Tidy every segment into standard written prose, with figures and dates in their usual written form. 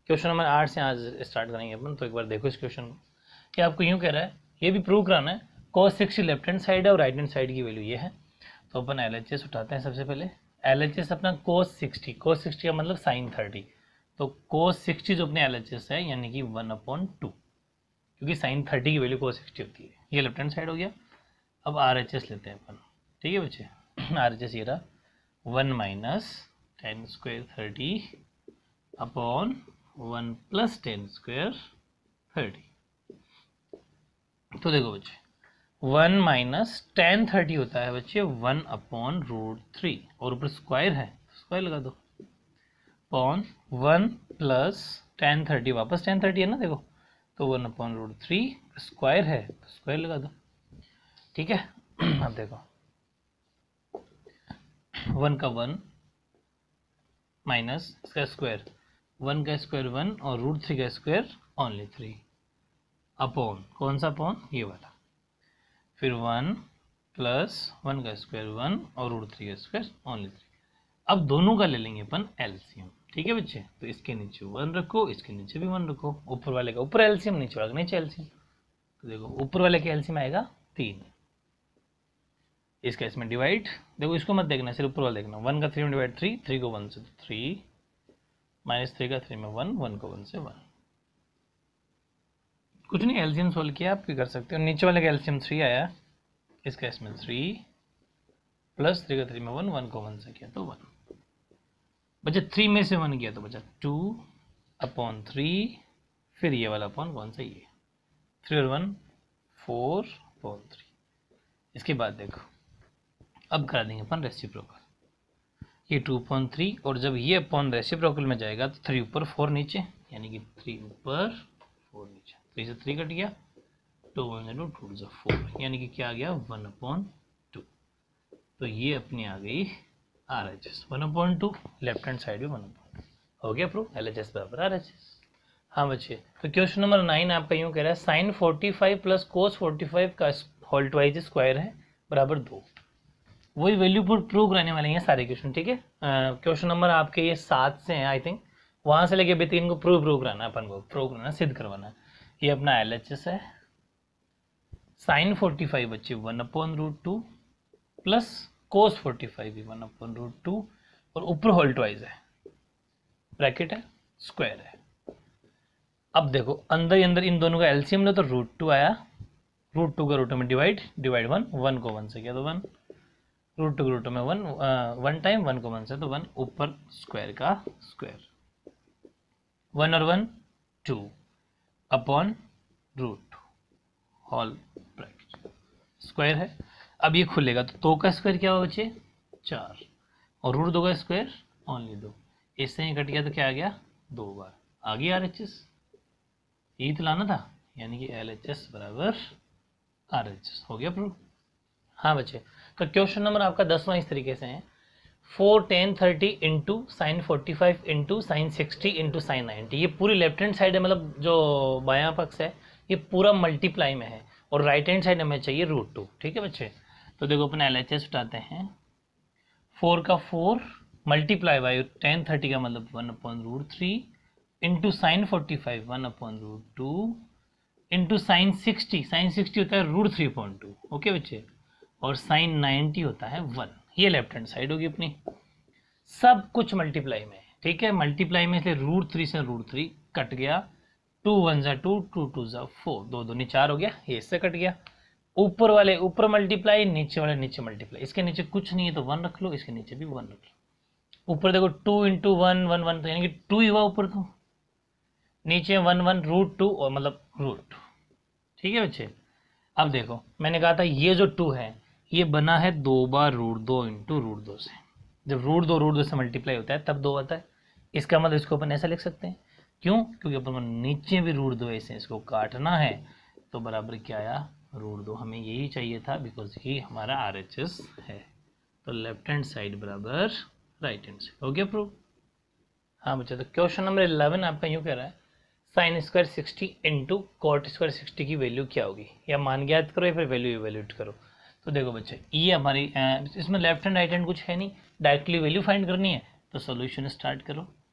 Question number 8 से आज start करेंगे अपन। तो एक बार देखो इस क्वेश्चन को, ये आपको यूँ कह रहा है, ये भी प्रूव कराना है। cos 60 लेफ्ट हैंड साइड है और राइट हैंड साइड की वैल्यू ये है। तो अपन LHS उठाते हैं सबसे पहले। LHS अपना cos 60 का मतलब sin 30। तो cos 60 जो अपने LHS है यानी कि 1/2, क्योंकि sin 30 की वैल्यू cos 60 होती है। ये लेफ्ट हैंड साइड हो गया। अब RHS लेते हैं अपन, ठीक है बच्चे। RHS ये रहा 1 - 10² 30 अपॉन 1 + 10² 30। तो देखो बच्चे 1 - 10 30 होता है बच्चे 1/√3 और ऊपर स्क्वायर है, स्क्वायर लगा दो। अपॉन 1 + 10 30, वापस 10 30 है ना, देखो तो 1/√3 स्क्वायर है तो स्क्वायर लगा दो, ठीक है। अब देखो 1 का 1 माइनस इसका स्क्वायर, 1 का स्क्वायर 1 और √3 का स्क्वायर ओनली 3 अपॉन कौन सा अपॉन, ये वाला। फिर 1 + 1 का स्क्वायर 1 और √3 का स्क्वायर ओनली 3। अब दोनों का ले लेंगे अपन एलसीएम, ठीक है बच्चे। तो इसके नीचे 1 रखो, इसके नीचे भी 1 रखो। ऊपर वाले का ऊपर एलसीएम, नीचे वाले का नीचे एलसीएम। तो देखो ऊपर वाले का एलसीएम आएगा 3, इसका इसमें डिवाइड, देखो इसको मत देखना, सिर्फ ऊपर वाला देखना। 1 का 3 में डिवाइड 3, 3 को 1 से 3 -3 का 3 में 1, 1 को 1 से 1। कुछ नहीं, एलसीएम सोल्व किया आप भी कर सकते हो। नीचे वाले का एलसीएम 3 आया, इसका इसमें 3 + 3 का 3 में 1, 1 को 1 से किया तो 1 बचा। 3 में से 1 किया तो बचा 2/3। फिर ये वाला अपॉन कौन सा, ये 3 और 1 4/3। इसके बाद देखो अब करा देंगे अपन रेसिप्रोकल। ये 2/3 और जब ये अपॉन रेसिप्रोकल में जाएगा तो 3 ऊपर 4 नीचे, यानी कि 3 ऊपर 4 नीचे। 3 से 3 कट गया, 2 × 2 = 4, यानी कि क्या आ गया 1/2। तो ये अपनी आ गई RHS 1/2, लेफ्ट हैंड साइड में 1/2 हो गया प्रूफ। LHS बराबर RHS। हाँ बच्चे, तो क्वेश्चन नंबर 9 आपका यूँ कह रहा है sin 45 + cos 45 का होल ट्वाइस स्क्वायर है बराबर 2। वही वैल्यू प्रूव कराने वाले हैं सारे क्वेश्चन, ठीक है। क्वेश्चन नंबर आपके ये 7 से हैं आई थिंक, वहाँ से लेके अभी 3 को प्रूव कराना है अपन को, प्रूव कराना, सिद्ध करवाना है। ये अपना LHS है, sin 45 बच्चे 1/√2 प्लस cos 45 भी 1/√2 और ऊपर होल ट्वाइस है, ब्रैकेट है, स्क्वायर है। अब देखो अंदर ही अंदर इन दोनों का एलसीएम लो तो √2 आया, √2 का √2 में डिवाइड 1, 1 को 1 से किया तो 1, √2 के √2 में 1 टाइम, 1 को 1 से तो 1, ऊपर स्क्वायर का स्क्वायर, 1 और 1 2 अपॉन √2 होल ब्रैकेट, स्क्वायर है। अब ये खुलेगा तो 2 का स्क्वायर क्या होगा बच्चे 4 और √2 का स्क्वायर ओनली 2, इससे ही कट गया तो क्या आ गया 2 बार आ गया RHS। यही तो लाना था, यानी कि LHS बराबर RHS हो गया प्रूफ। हाँ बच्चे, तो क्वेश्चन नंबर आपका 10वां इस तरीके से है 4 tan 30 into sin 45 into sin 60 into sin 90। ये पूरी लेफ्ट हैंड साइड है, मतलब जो बायां पक्ष है ये पूरा मल्टीप्लाई में है और राइट हैंड साइड हमें चाहिए √2, ठीक है बच्चे। तो देखो अपन LHS उठाते हैं, 4 का 4 मल्टीप्लाई बाई tan 30 का मतलब 1/√3 इंटू sin 45 1/√2 इंटू sin 60 होता है √3/2, ओके बच्चे, और sin 90 होता है 1। ये लेफ्ट हैंड साइड होगी अपनी, सब कुछ मल्टीप्लाई में है, ठीक है। मल्टीप्लाई में इसलिए √3 से √3 कट गया, 2 1 = 2, 2 2 = 4, 2 2 4 हो गया, ये इससे कट गया। ऊपर वाले ऊपर मल्टीप्लाई, नीचे वाले नीचे मल्टीप्लाई, इसके नीचे कुछ नहीं है तो 1 रख लो, इसके नीचे भी 1 रख लो। ऊपर देखो 2 × 1 1 1, तो यानी कि 2 ही हुआ ऊपर, तो नीचे 1 1 √2 और मतलब √2, ठीक है बच्चे। अब देखो मैंने कहा था ये जो 2 है ये बना है 2 बार √2 इंटू √2 से, जब √2 से मल्टीप्लाई होता है तब 2 आता है। इसका मतलब इसको अपन ऐसा लिख सकते हैं, क्यों, क्योंकि अपन को नीचे भी √2 ऐसे इसको काटना है तो बराबर क्या आया √2, हमें यही चाहिए था बिकॉज ये हमारा RHS है। तो लेफ्ट हैंड साइड बराबर राइट हैंड साइड हो गया प्रूफ। हाँ बच्चा, तो क्वेश्चन नंबर 11 आपका यूँ कह रहा है sin square 60 into cot square 60 की वैल्यू क्या होगी, या मान ज्ञात करो या फिर वैल्यू इवेल्यूट करो। तो देखो बच्चे ये हमारी इसमें लेफ्ट हैंड राइट हैंड कुछ है नहीं, डायरेक्टली वैल्यू फाइंड करनी है, तो सॉल्यूशन स्टार्ट करो।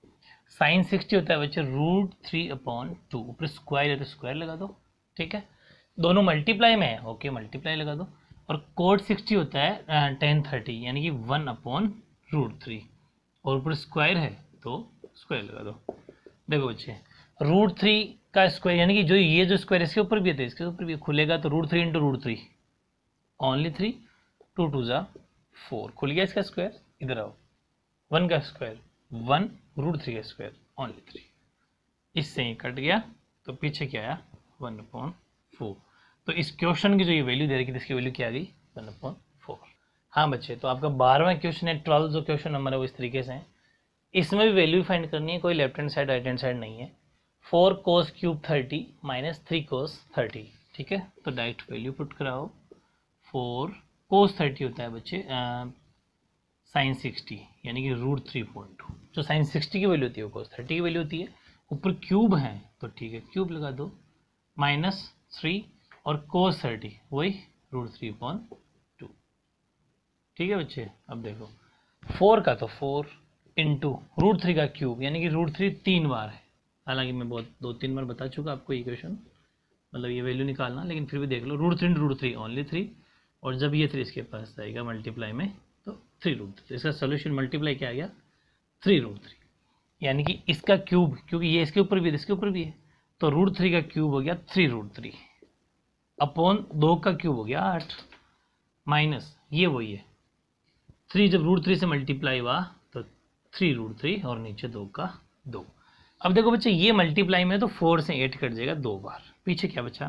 साइन 60 होता है बच्चे √3/2, ऊपर स्क्वायर है तो स्क्वायर लगा दो, ठीक है। दोनों मल्टीप्लाई में है, ओके मल्टीप्लाई लगा दो। और कोड 60 होता है tan 30 यानी कि 1/√3, और ऊपर स्क्वायर है तो स्क्वायर लगा दो। देखो बच्चे √3 का स्क्वायर यानी कि जो ये जो स्क्वायर इसके ऊपर भी है तो इसके ऊपर भी खुलेगा, तो √3 × √3 ओनली 3, 2 2 ज़ा 4, खुल गया इसका स्क्वायर। इधर आओ, 1 का स्क्वायर 1, √3 का स्क्वायर ओनली 3, इससे ही कट गया, तो पीछे क्या आया 1/4। तो इस क्वेश्चन की जो ये वैल्यू दे रखी थी इसकी वैल्यू क्या आ गई 1/4। हाँ बच्चे, तो आपका 12वां क्वेश्चन है, 12 जो क्वेश्चन नंबर है वो इस तरीके से है। इसमें भी वैल्यू फाइंड करनी है, कोई left hand side right hand side नहीं है। 4 cos क्यूब 30 माइनस 3 cos 30, ठीक है। तो डायरेक्ट वैल्यू पुट कराओ। 4 cos 30 होता है बच्चे साइन 60 यानी कि √3.2, जो साइन 60 की वैल्यू होती है वो cos 30 की वैल्यू होती है। ऊपर क्यूब है तो ठीक है क्यूब लगा दो, माइनस 3 और cos 30 वही √3.2, ठीक है बच्चे। अब देखो 4 का तो 4 इंटू √3 का क्यूब यानी कि √3 3 बार है, हालांकि मैं बहुत 2-3 बार बता चुका आपको ये क्वेश्चन, मतलब ये वैल्यू निकालना, लेकिन फिर भी देख लो √3 × √3 ओनली 3, और जब ये 3 इसके पास जाएगा मल्टीप्लाई में तो 3√3, तो इसका सोल्यूशन मल्टीप्लाई क्या आ गया 3√3, यानी कि इसका क्यूब, क्योंकि ये इसके ऊपर भी है इसके ऊपर भी है, तो √3 का क्यूब हो गया 3√3 अपॉन 2 का क्यूब हो गया 8, माइनस ये वही है 3 जब √3 से मल्टीप्लाई हुआ तो 3√3 और नीचे 2 का 2। अब देखो बच्चे ये मल्टीप्लाई में तो 4 से 8 कट जाएगा 2 बार, पीछे क्या बचा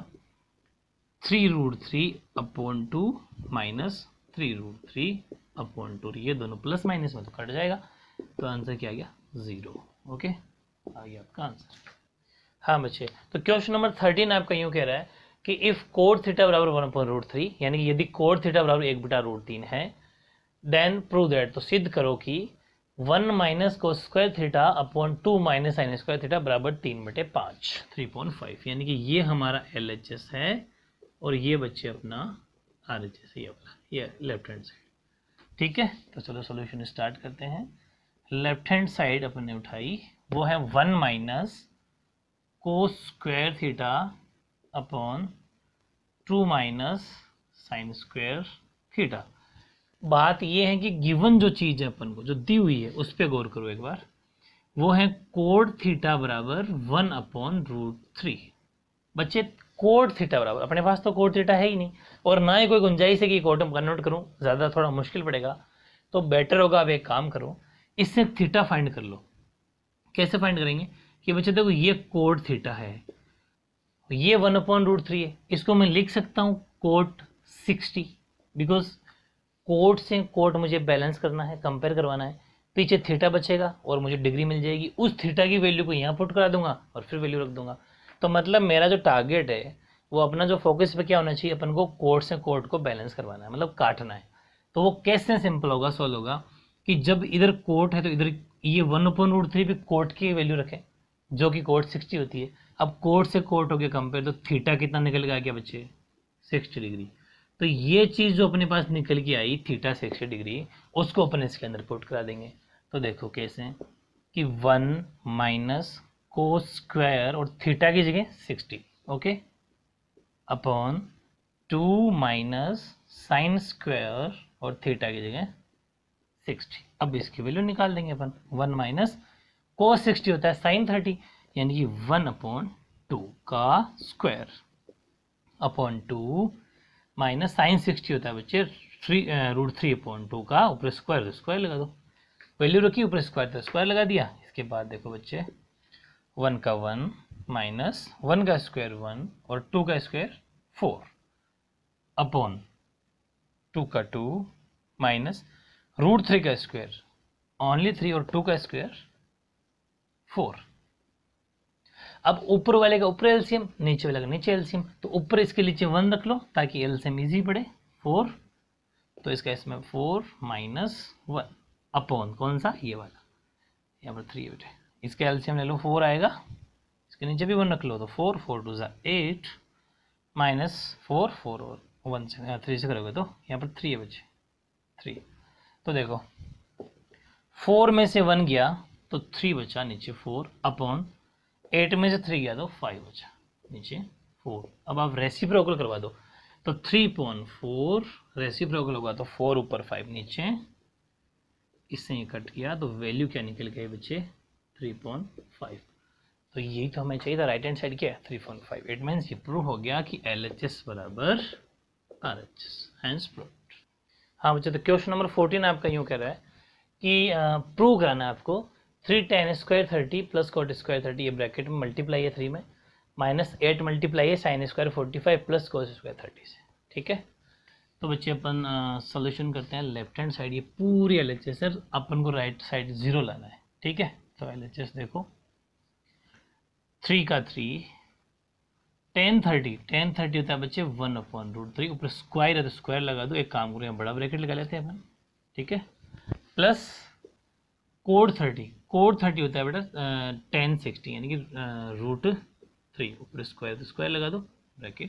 3√3/2 माइनस 3√3/2, ये दोनों प्लस माइनस में तो कट जाएगा, तो आंसर क्या आ गया 0। ओके, आ गया आपका आंसर। हाँ बच्चे, तो क्वेश्चन नंबर 13 आपका यूँ कह रहा है कि इफ कोड थीटा बराबर 1/√3, यानी कि यदि कोड थीटा बराबर 1/√3 है, देन प्रूव दैट, तो सिद्ध करो कि 1 minus cos square theta upon 2 minus sine square theta बराबर 3/5, 3.5, यानी कि ये हमारा LHS है और ये बच्चे अपना RHS है, ये वाला, ये लेफ्ट हैंड साइड, ठीक है। तो चलो सोल्यूशन स्टार्ट करते हैं। लेफ्ट हैंड साइड अपन ने उठाई, वो है 1 minus cos square theta upon 2 minus sine square theta. बात ये है कि गिवन जो चीज़ है अपन को जो दी हुई है उस पर गौर करो एक बार, वो है कोड थीटा बराबर 1/√3। बच्चे कोड थीटा बराबर, अपने पास तो कोड थीटा है ही नहीं और ना ही कोई गुंजाइश है कि कोड में कन्वर्ट करूँ, ज़्यादा थोड़ा मुश्किल पड़ेगा, तो बेटर होगा आप एक काम करो, इससे थीटा फाइंड कर लो। कैसे फाइंड करेंगे कि बच्चे देखो ये कोड थीटा है, ये 1/√3 है, इसको मैं लिख सकता हूँ कोट 60, बिकॉज कोट से कोट मुझे बैलेंस करना है, कंपेयर करवाना है, पीछे थीटा बचेगा और मुझे डिग्री मिल जाएगी, उस थीटा की वैल्यू को यहाँ पुट करा दूंगा और फिर वैल्यू रख दूंगा। तो मतलब मेरा जो टारगेट है वो अपना जो फोकस पे क्या होना चाहिए, अपन को कोट से कोट को बैलेंस करवाना है, मतलब काटना है। तो वो कैसे सिंपल होगा, सॉल्व होगा कि जब इधर कोट है तो इधर ये 1/√3 भी कोट की वैल्यू रखें जो कि कोट 60 होती है। अब कोट से कोट हो गया कंपेयर, तो थीटा कितना निकल गया क्या बच्चे 60 डिग्री। तो ये चीज़ जो अपने पास निकल के आई थीटा 60 डिग्री, उसको अपन इसके अंदर पुट करा देंगे। तो देखो कैसे कि 1 माइनस कोस स्क्वायर और थीटा की जगह 60, okay, upon 2 minus sine square और थीटा की जगह 60। अब इसकी वैल्यू निकाल देंगे अपन, 1 माइनस कोस 60 होता है साइन 30, यानी कि 1/2 का स्क्वायर अपॉन 2 माइनस साइन 60 होता है बच्चे √3/2 का, ऊपर स्क्वायर स्क्वायर लगा दो, वैल्यू रखी ऊपर स्क्वायर तो स्क्वायर लगा दिया। इसके बाद देखो बच्चे 1 का 1 माइनस 1 का स्क्वायर 1 और 2 का स्क्वायर 4 अपॉन 2 का 2 माइनस √3 का स्क्वायर ओनली 3 और 2 का स्क्वायर 4। अब ऊपर वाले का ऊपर एलसीएम, नीचे वाले का नीचे एलसीएम, तो ऊपर इसके नीचे 1 रख लो ताकि एलसीएम इजी पड़े 4, तो इसका इसमें 4 माइनस 1 अपॉन कौन सा ये वाला, यहाँ पर 3 बेटे, इसका एलसीएम ले लो 4 आएगा, इसके नीचे भी 1 रख लो तो 4 4 2 8 माइनस 4 4 और 1 से 3 से करोगे तो यहाँ पर 3 है बच्चे 3। तो देखो 4 में से 1 गया तो 3 बचा नीचे 4 अपॉन 8 में से 3 गया तो 5 बचा नीचे 4। अब आप रेसिप्रोकल करवा दो तो 3/4 रेसिप्रोकल होगा तो 4 ऊपर 5 नीचे, इससे ये कट किया तो वैल्यू क्या निकल गई बच्चे 3.5। तो यही तो हमें चाहिए था, राइट हैंड साइड क्या है 3.5। इट मीन्स ये प्रूव हो गया कि LHS बराबर RHS, हैंस प्रूव्ड। हाँ बच्चे, तो क्वेश्चन नंबर 14 आपका यूँ कह रहा है कि प्रूव कराना है आपको 3 tan square 30 plus cot square 30, ये ब्रैकेट में मल्टीप्लाई है 3 में, माइनस 8 मल्टीप्लाई है sin square 45 plus cos square 30 से। ठीक है, तो बच्चे अपन सॉल्यूशन करते हैं लेफ्ट हैंड साइड, ये पूरी LHS है, अपन को राइट साइड 0 लाना है। ठीक है, तो LHS देखो 3 का 3 tan 30 होता है बच्चे 1/√3, ऊपर स्क्वायर है तो स्क्वायर लगा दो, एक काम करो बड़ा ब्रैकेट लगा लेते हैं अपन। ठीक है, प्लस cot 30 होता है बेटा tan 60 यानी कि √3, ऊपर स्क्वायर तो स्क्वायर लगा दो ब्रैकेट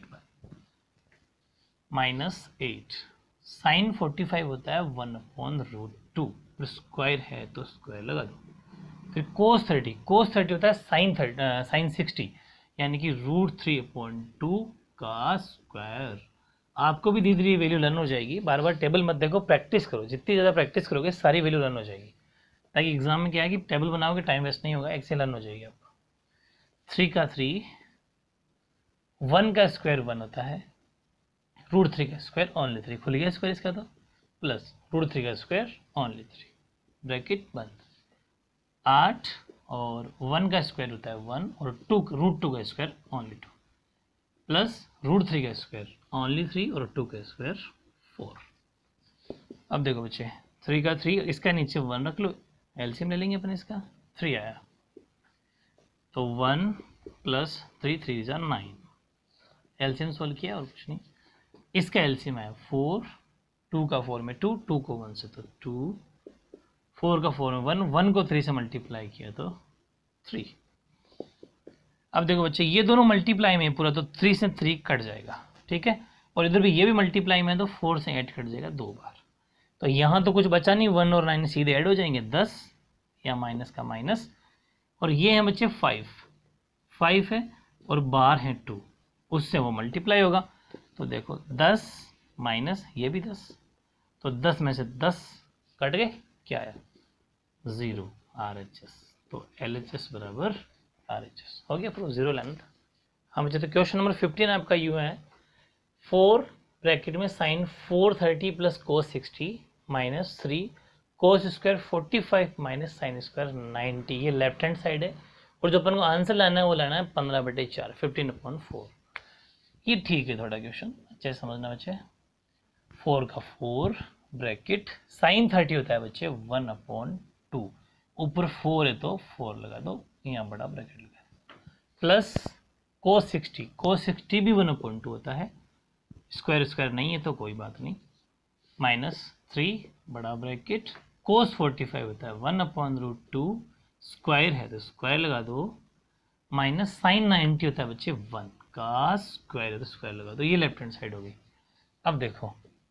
माइनस 8 sin 45 होता है 1/√2, स्क्वायर है तो स्क्वायर लगा दो। फिर cos 30 होता है sin 60 यानी कि √3/2 का स्क्वायर। आपको भी धीरे धीरे वैल्यू लर्न हो जाएगी, बार बार टेबल मत देखो, प्रैक्टिस करो, जितनी ज़्यादा प्रैक्टिस करोगे सारी वैल्यू लर्न हो जाएगी, ताकि एग्जाम में क्या है कि टेबल बनाओगे टाइम वेस्ट नहीं होगा, एक्सेल लर्न हो जाएगी आपको। 3 का 3 1 का स्क्वायर 1 होता है, √3 का स्क्वायर ओनली 3, खुल गया स्क्वायर इसका तो, प्लस √3 का स्क्वायर ओनली 3 ब्रैकेट बंद। 8 और 1 का स्क्वायर होता है 1 और √2 का स्क्वायर ओनली 2, प्लस √3 का स्क्वायर ओनली 3 और 2 का स्क्वायर 4। अब देखो बच्चे 3 का 3, इसका नीचे 1 रख लो, एलसीएम ले लेंगे अपन, इसका 3 आया तो 1 प्लस 3 3 जा 9, एलसीएम सोल्व किया और कुछ नहीं। इसका एलसीएम आया 4, 2 का 4 में 2, 2 को 1 से तो 2, 4 का 4 में 1, 1 को 3 से मल्टीप्लाई किया तो 3। अब देखो बच्चे ये दोनों मल्टीप्लाई में पूरा, तो 3 से 3 कट जाएगा। ठीक है, और इधर भी ये भी मल्टीप्लाई में है तो 4 से 8 कट जाएगा 2 बार, तो यहाँ तो कुछ बचा नहीं, 1 और 9 सीधे ऐड हो जाएंगे 10 या माइनस का माइनस, और ये है बच्चे 5 है और बार है 2, उससे वो मल्टीप्लाई होगा। तो देखो 10 माइनस ये भी 10, तो 10 में से 10 कट गए, क्या आया 0 RHS, तो LHS बराबर RHS हो गया, प्रूफ 0 लाना था। हाँ बच्चे, तो क्वेश्चन नंबर 15 आपका यूँ है 4 ब्रैकेट में sin 430 plus cos 60 minus 3 cos square 45 minus sin square 90, ये लेफ्ट हैंड साइड है, और जो अपन को आंसर लाना है वो लाना है 15/4 15/4। ये ठीक है, थोड़ा क्वेश्चन अच्छे से समझना बच्चे। 4 का 4 ब्रैकेट sin 30 होता है बच्चे 1/2, ऊपर 4 है तो 4 लगा दो, यहाँ बड़ा ब्रैकेट लगा, प्लस cos 60 भी 1/2 होता है, स्क्वायर नहीं है तो कोई बात नहीं, माइनस 3 बड़ा ब्रैकेट cos 45 होता है 1/√2, स्क्वायर है तो स्क्वायर लगा दो, माइनस sin 90 होता है बच्चे 1 का स्क्वायर है तो स्क्वायर लगा दो, ये लेफ्ट हैंड साइड हो गई। अब देखो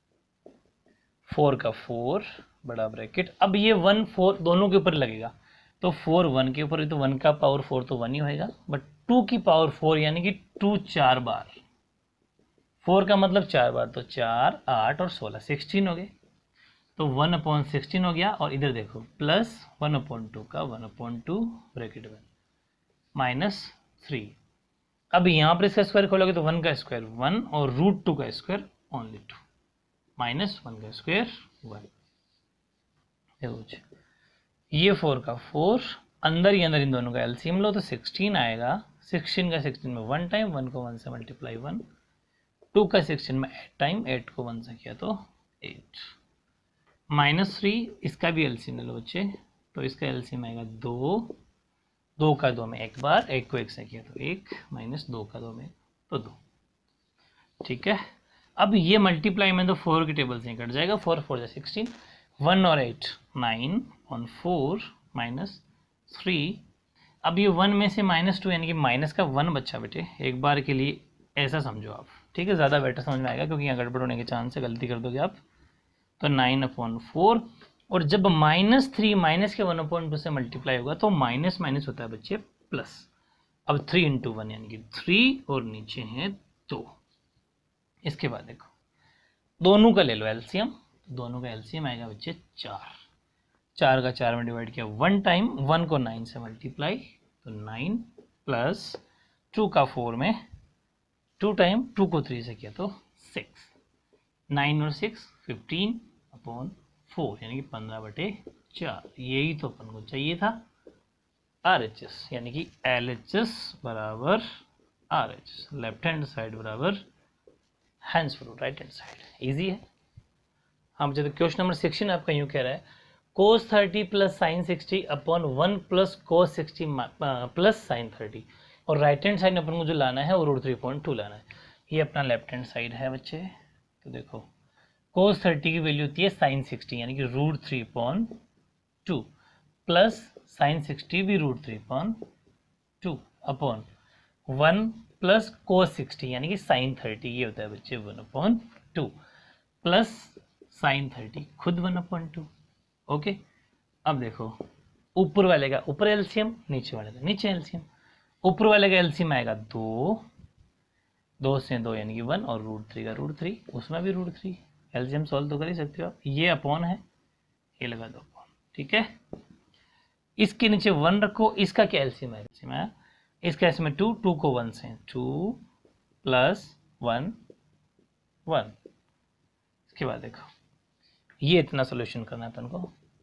4 का 4 बड़ा ब्रैकेट, अब ये 1 4 दोनों के ऊपर लगेगा, तो 4 1 के ऊपर, तो 1 का पावर 4 तो 1 ही होएगा, बट 2 की पावर 4 यानी कि 2 4 बार, 4 का मतलब 4 बार, तो 4 8 और 16 16 हो गए, तो 1/16 हो गया, और इधर देखो प्लस 1/2 का 1/2 ब्रैकेट में माइनस 3। अब यहाँ पर इसका स्क्वायर खोलोगे तो 1 का स्क्वायर 1 और √2 का स्क्वायर ओनली 2, माइनस 1 का स्क्वायर 1। देखो ये 4 का 4 अंदर ही अंदर इन दोनों का एलसीएम लो तो 16 आएगा, 16 का 16 में 1 टाइम, 1 को 1 से मल्टीप्लाई 1, 2 का 16 में 8 टाइम, 8 को 1 से किया तो 8, माइनस 3 इसका भी एलसीएम ले लो बच्चे, तो इसका एलसीएम आएगा 2, 2 का 2 में एक बार, 1 को 1 से किया तो 1, माइनस 2 का 2 में तो 2। ठीक है, अब ये मल्टीप्लाई में तो 4 की टेबल से कट जाएगा, 4 4 जा 16, 1 और 8 9 on 4 माइनस 3। अब ये 1 में से -2 यानी कि माइनस का 1 बच्चा बेटे, एक बार के लिए ऐसा समझो आप, ठीक है, ज़्यादा बेटर समझ में आएगा, क्योंकि यहाँ गड़बड़ होने के चांस है, गलती कर दोगे आप। तो 9/4 और जब -3 माइनस के 1/2 से मल्टीप्लाई होगा तो माइनस माइनस होता है बच्चे प्लस। अब 3 × 1 यानी कि 3 और नीचे है 2। इसके बाद देखो दोनों का ले लो एलसीएम, दोनों का एलसीएम आएगा बच्चे 4। 4 का 4 में डिवाइड किया 1 टाइम, 1 को 9 से मल्टीप्लाई तो 9 प्लस 2 का 4 में 2 टाइम, 2 को 3 से किया तो 6। 9 और 6 15/4 यानी कि 15/4। यही तो अपन को चाहिए था RHS, यानी कि LHS बराबर RHS। लेफ्ट हैंड साइड बराबर hence proved right hand side. Easy है। हाँ बच्चे, तो क्वेश्चन नंबर 16 आपका यूँ कह रहा है cos 30 plus sine 60 upon 1 plus cos 60 plus sine 30, और राइट हैंड साइड अपन को जो लाना है वो √3.2 लाना है। ये अपना लेफ्ट हैंड साइड है बच्चे। तो देखो cos 30 की वैल्यू होती है साइन 60 यानी कि √3.2 प्लस साइन 60 भी √3.2 अपॉन 1 प्लस cos 60 यानी कि साइन 30, ये होता है बच्चे 1/2 प्लस साइन 30 खुद 1/2। ओके, अब देखो ऊपर वाले का ऊपर एलसीएम, नीचे वाले का नीचे एलसीएम। ऊपर वाले का एलसीएम आएगा 2, 2 से 2 यानी कि 1, और √3 का √3, उसमें भी √3। एलसीएम सॉल्व तो कर ही सकते हो आप। ये अपॉन है, ये लगा दो अपॉन, ठीक है। इसके नीचे 1 रखो, इसका क्या एलसीएम है? इसका एलसीएम 2, 2 को 1 से 2 प्लस 1 1। इसके बाद देखो ये इतना सोल्यूशन करना है अपन को।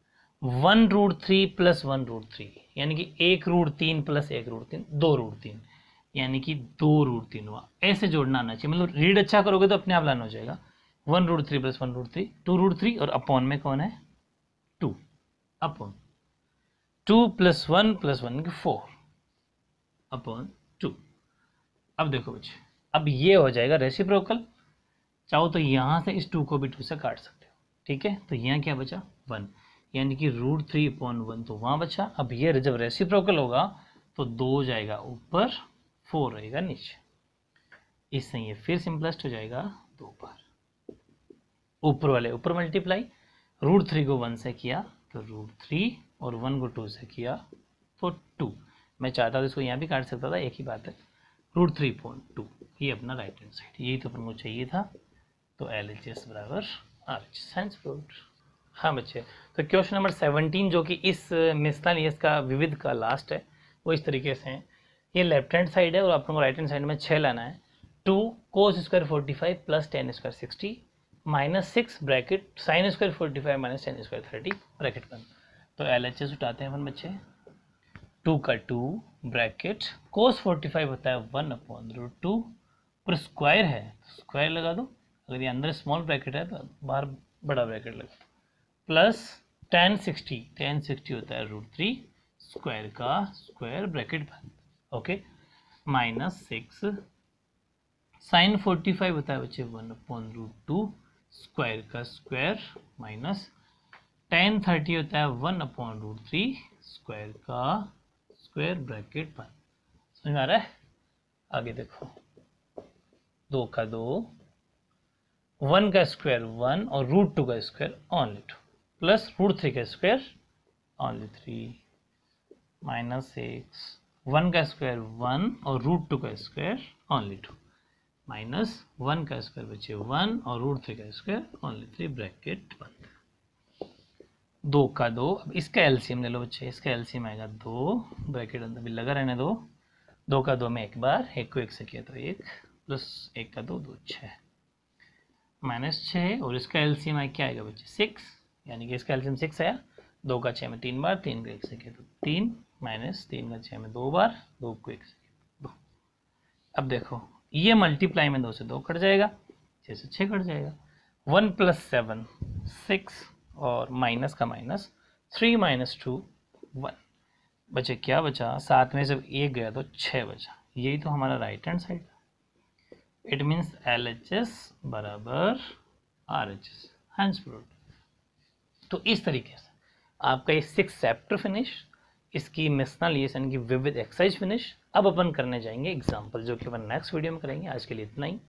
1√3 प्लस 1√3 यानी कि 1√3 प्लस 1√3 2√3 यानी कि 2√3 हुआ। ऐसे जोड़ना आना चाहिए, मतलब रीड अच्छा करोगे तो अपने आप लाना हो जाएगा। 1√3 प्लस 1√3 2√3, और अपॉन में कौन है 2 अपॉन 2 प्लस 1 प्लस 1 4 अपॉन 2। अब देखो बच्चे, अब ये हो जाएगा रेसिप्रोकल। चाहो तो यहाँ से इस 2 को भी 2 से काट सकते हो, ठीक है। तो यहाँ क्या बचा 1, यानी कि √3/1 तो वहाँ बचा। अब ये जब रेसिप्रोकल होगा तो 2 जाएगा ऊपर, 4 रहेगा नीचे। इससे ये फिर सिंपलेस्ट हो जाएगा 2 बार। ऊपर वाले ऊपर मल्टीप्लाई, √3 को 1 से किया तो √3, और 1 को 2 से किया तो 2। मैं चाहता था इसको यहाँ भी काट सकता था, एक ही बात है। √3.2 ये अपना राइट हैंड साइड, यही तो अपन को चाहिए था। तो LHS बराबर RHS हैंड्स फ्रूट। हाँ बच्चे, तो क्वेश्चन नंबर 17 जो कि इस मिसलेनियस का विविध का लास्ट है, वो इस तरीके से है। ये लेफ्ट हैंड साइड है और अपन को राइट हैंड साइड में 6 लाना है। 2 cos square 45 plus tan square 60 minus 6 bracket sin square 45 minus tan square 30 bracket बंद। तो LHS उठाते हैं अपन बच्चे। 2 का 2 ब्रैकेट cos 45 होता है 1/√2, पर स्क्वायर है तो स्क्वायर लगा दो। अगर ये अंदर स्मॉल ब्रैकेट है तो बाहर बड़ा ब्रैकेट लगा दो, प्लस tan 60 होता है √3 स्क्वायर का स्क्वायर ब्रैकेट बंद। ओके, माइनस 6 sin 45 होता है बच्चे 1/√2 स्क्वायर का स्क्वायर, माइनस tan 30 होता है 1/√3 स्क्वायर का स्क्वायर ब्रैकेट बंद। समझ में आ रहा है? आगे देखो 2 का 2, 1 का स्क्वायर 1 और √2 का स्क्वायर ओनली 2 प्लस √3 का स्क्वायर ओनली 3 माइनस 6 1 का स्क्वायर 1 और √2 का स्क्वायर ओनली 2 माइनस 1 का स्क्वायर बचे 1 और √3 का स्क्वायर ओनली 3 ब्रैकेट बंद। 2 का 2, अब इसका एलसीएम ले लो बच्चे। इसका एलसीएम आएगा 2 ब्रैकेट अंदर भी लगा रहने दो। 2 का 2 में एक बार, 1 को 1 से किया तो 1 प्लस 1 का 2 2 6 माइनस 6, और इसका एलसीएम आई क्या आएगा बच्चे 6, यानी कि इसका एलसीएम 6 आया। 2 का 6 में 3 बार, 3 का 1 से किया तो 3 माइनस 3 का 6 में 2 बार, 2 को 1 से किया 2। अब देखो ये मल्टीप्लाई में 2 से 2 कट जाएगा, 6 से 6 कट जाएगा। 1 प्लस 7 6, और माइनस का माइनस 3 माइनस 2 1 बचे। क्या बचा? 7 में जब 1 गया तो 6 बचा। यही तो हमारा right hand side. It means LHS बराबर RHS हैंड्स फ्रूट। तो इस तरीके से आपका ये 6 चैप्टर फिनिश, इसकी मिसलेनियस यानी कि विविध एक्सरसाइज फिनिश। अब अपन करने जाएंगे एग्जाम्पल, जो कि अपन नेक्स्ट वीडियो में करेंगे। आज के लिए इतना ही।